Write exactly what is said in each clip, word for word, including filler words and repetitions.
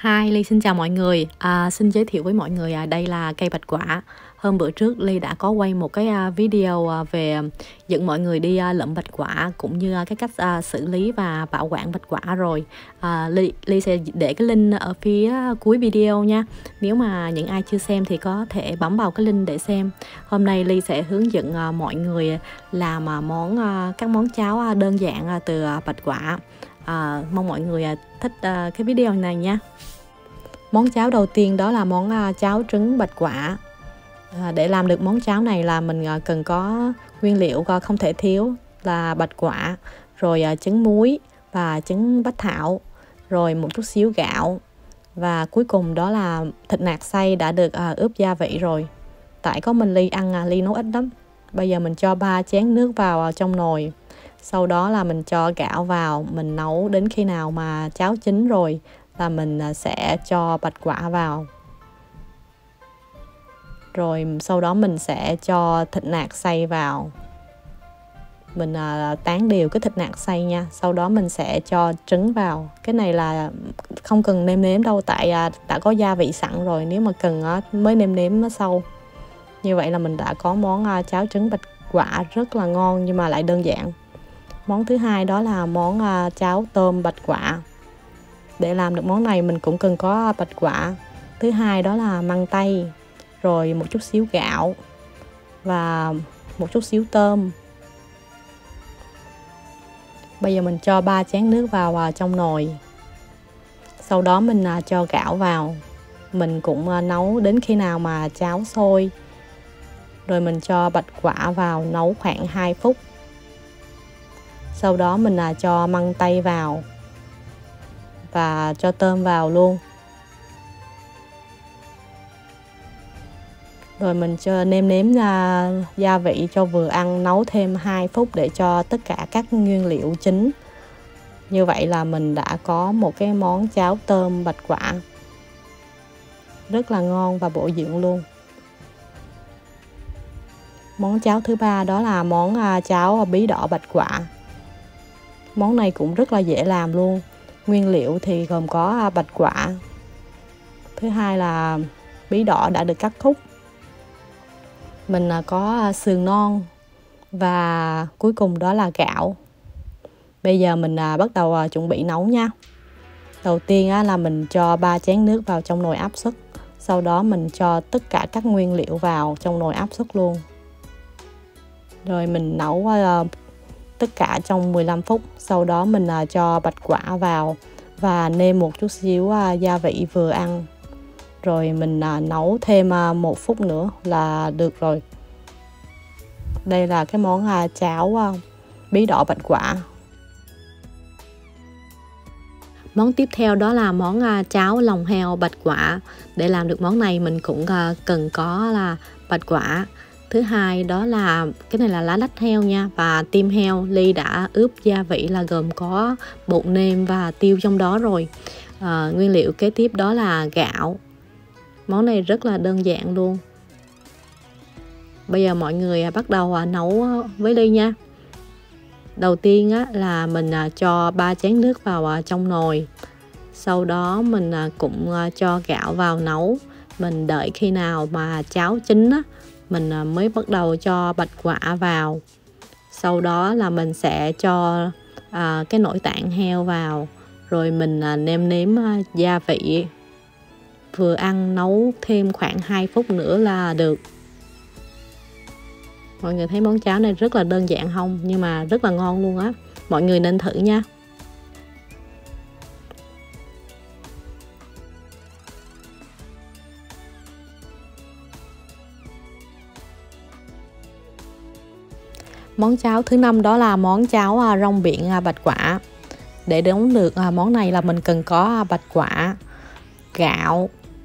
Hi, Ly xin chào mọi người. À, xin giới thiệu với mọi người, à, đây là cây bạch quả. Hôm bữa trước Ly đã có quay một cái à, video à, về dẫn mọi người đi à, lượm bạch quả cũng như à, cái cách à, xử lý và bảo quản bạch quả rồi. À, Ly, Ly sẽ để cái link ở phía cuối video nha. Nếu mà những ai chưa xem thì có thể bấm vào cái link để xem. Hôm nay Ly sẽ hướng dẫn à, mọi người làm à, món à, các món cháo à, đơn giản à, từ à, bạch quả. À, mong mọi người à, thích à, cái video này nha. Món cháo đầu tiên đó là món à, cháo trứng bạch quả. À, để làm được món cháo này là mình à, cần có nguyên liệu à, không thể thiếu là bạch quả, rồi à, trứng muối và trứng bách thảo, rồi một chút xíu gạo, và cuối cùng đó là thịt nạc xay đã được à, ướp gia vị rồi. Tại có mình Ly ăn à, Ly nấu ít lắm. Bây giờ mình cho ba chén nước vào à, trong nồi. Sau đó là mình cho gạo vào, mình nấu đến khi nào mà cháo chín rồi là mình sẽ cho bạch quả vào. Rồi sau đó mình sẽ cho thịt nạc xay vào. Mình à, tán đều cái thịt nạc xay nha. Sau đó mình sẽ cho trứng vào. Cái này là không cần nêm nếm đâu, tại à, đã có gia vị sẵn rồi. Nếu mà cần à, mới nêm nếm sau. Như vậy là mình đã có món à, cháo trứng bạch quả rất là ngon nhưng mà lại đơn giản. Món thứ hai đó là món à, cháo tôm bạch quả. Để làm được món này mình cũng cần có bạch quả. Thứ hai đó là măng tây, rồi một chút xíu gạo và một chút xíu tôm. Bây giờ mình cho ba chén nước vào trong nồi. Sau đó mình cho gạo vào. Mình cũng nấu đến khi nào mà cháo sôi. Rồi mình cho bạch quả vào nấu khoảng hai phút. Sau đó mình cho măng tây vào và cho tôm vào luôn. Rồi mình cho nêm nếm ra gia vị cho vừa ăn, nấu thêm hai phút để cho tất cả các nguyên liệu chín. Như vậy là mình đã có một cái món cháo tôm bạch quả rất là ngon và bổ dưỡng luôn. Món cháo thứ ba đó là món cháo bí đỏ bạch quả. Món này cũng rất là dễ làm luôn. Nguyên liệu thì gồm có bạch quả. Thứ hai là bí đỏ đã được cắt khúc. Mình có sườn non. Và cuối cùng đó là gạo. Bây giờ mình bắt đầu chuẩn bị nấu nha. Đầu tiên là mình cho ba chén nước vào trong nồi áp suất. Sau đó mình cho tất cả các nguyên liệu vào trong nồi áp suất luôn. Rồi mình nấu tất cả trong mười lăm phút. Sau đó mình cho bạch quả vào và nêm một chút xíu gia vị vừa ăn. Rồi mình nấu thêm một phút nữa là được rồi. Đây là cái món cháo bí đỏ bạch quả. Món tiếp theo đó là món cháo lòng heo bạch quả. Để làm được món này mình cũng cần có là bạch quả. Thứ hai đó là cái này là lá lách heo nha, và tim heo. Ly đã ướp gia vị là gồm có bột nêm và tiêu trong đó rồi. À, nguyên liệu kế tiếp đó là gạo. Món này rất là đơn giản luôn. Bây giờ mọi người bắt đầu nấu với Ly nha. Đầu tiên á, là mình cho ba chén nước vào trong nồi. Sau đó mình cũng cho gạo vào nấu. Mình đợi khi nào mà cháo chín á, mình mới bắt đầu cho bạch quả vào. Sau đó là mình sẽ cho à, cái nội tạng heo vào. Rồi mình à, nêm nếm à, gia vị vừa ăn, nấu thêm khoảng hai phút nữa là được. Mọi người thấy món cháo này rất là đơn giản không? Nhưng mà rất là ngon luôn á. Mọi người nên thử nha. Món cháo thứ năm đó là món cháo rong biển bạch quả. Để nấu được món này là mình cần có bạch quả, gạo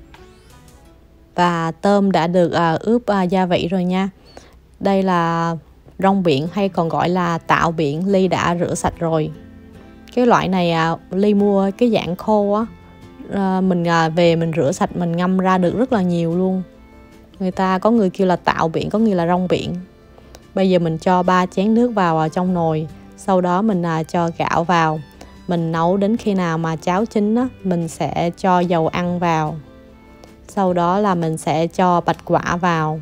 và tôm đã được ướp gia vị rồi nha. Đây là rong biển hay còn gọi là tạo biển. Ly đã rửa sạch rồi. Cái loại này Ly mua cái dạng khô á. Mình về mình rửa sạch, mình ngâm ra được rất là nhiều luôn. Người ta có người kêu là tạo biển, có người là rong biển. Bây giờ mình cho ba chén nước vào trong nồi. Sau đó mình cho gạo vào Mình nấu đến khi nào mà cháo chín á, mình sẽ cho dầu ăn vào. Sau đó là mình sẽ cho bạch quả vào.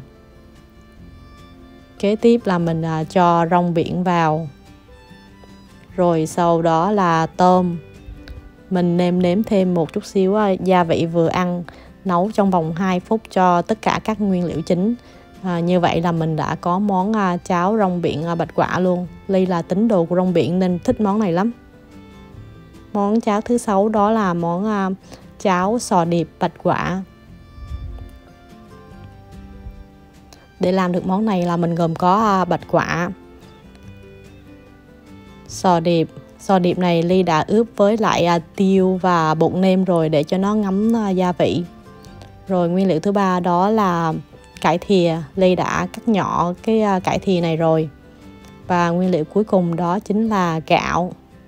Kế tiếp là mình à, cho rong biển vào. Rồi sau đó là tôm. Mình nêm nếm thêm một chút xíu à, gia vị vừa ăn. Nấu trong vòng hai phút cho tất cả các nguyên liệu chính. À, như vậy là mình đã có món à, cháo rong biển à, bạch quả luôn. Ly là tín đồ của rong biển nên thích món này lắm. Món cháo thứ sáu đó là món à, cháo sò điệp bạch quả. Để làm được món này là mình gồm có à, bạch quả, sò điệp. Sò điệp này Ly đã ướp với lại à, tiêu và bột nêm rồi để cho nó ngấm à, gia vị. Rồi nguyên liệu thứ ba đó là cải thìa. Ly đã cắt nhỏ cái à, cải thìa này rồi. Và nguyên liệu cuối cùng đó chính là gạo.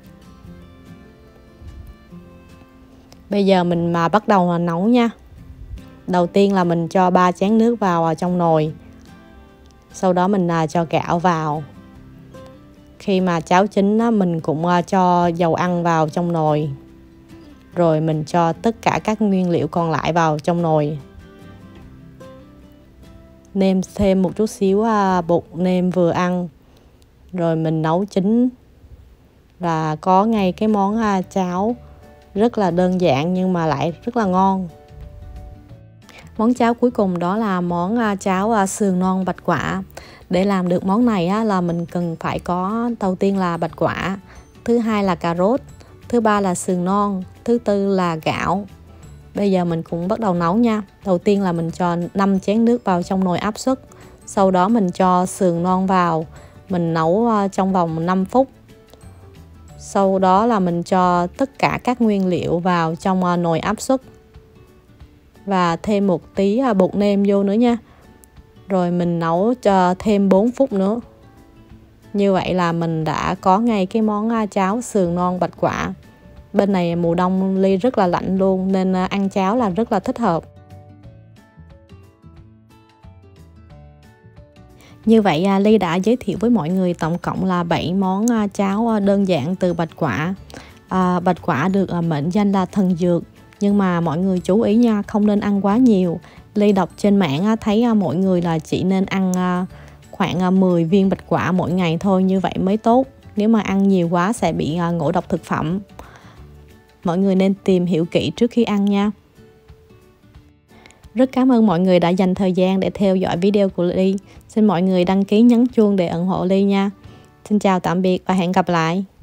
Bây giờ mình mà bắt đầu nấu nha. Đầu tiên là mình cho ba chén nước vào trong nồi. Sau đó mình cho gạo vào. Khi mà cháo chín mình cũng cho dầu ăn vào trong nồi. Rồi mình cho tất cả các nguyên liệu còn lại vào trong nồi. Nêm thêm một chút xíu bột nêm vừa ăn. Rồi mình nấu chín. Và có ngay cái món cháo rất là đơn giản nhưng mà lại rất là ngon. Món cháo cuối cùng đó là món cháo sườn non bạch quả. Để làm được món này á, là mình cần phải có đầu tiên là bạch quả, thứ hai là cà rốt, thứ ba là sườn non, thứ tư là gạo. Bây giờ mình cũng bắt đầu nấu nha. Đầu tiên là mình cho năm chén nước vào trong nồi áp suất. Sau đó mình cho sườn non vào. Mình nấu trong vòng năm phút. Sau đó là mình cho tất cả các nguyên liệu vào trong nồi áp suất. Và thêm một tí bột nêm vô nữa nha. Rồi mình nấu cho thêm bốn phút nữa. Như vậy là mình đã có ngay cái món cháo sườn non bạch quả. Bên này mùa đông Ly rất là lạnh luôn nên ăn cháo là rất là thích hợp. Như vậy Ly đã giới thiệu với mọi người tổng cộng là bảy món cháo đơn giản từ bạch quả. À, bạch quả được mệnh danh là thần dược. Nhưng mà mọi người chú ý nha, không nên ăn quá nhiều. Ly đọc trên mạng thấy mọi người là chỉ nên ăn khoảng mười viên bạch quả mỗi ngày thôi, như vậy mới tốt. Nếu mà ăn nhiều quá sẽ bị ngộ độc thực phẩm. Mọi người nên tìm hiểu kỹ trước khi ăn nha. Rất cảm ơn mọi người đã dành thời gian để theo dõi video của Ly. Xin mọi người đăng ký nhấn chuông để ủng hộ Ly nha. Xin chào tạm biệt và hẹn gặp lại.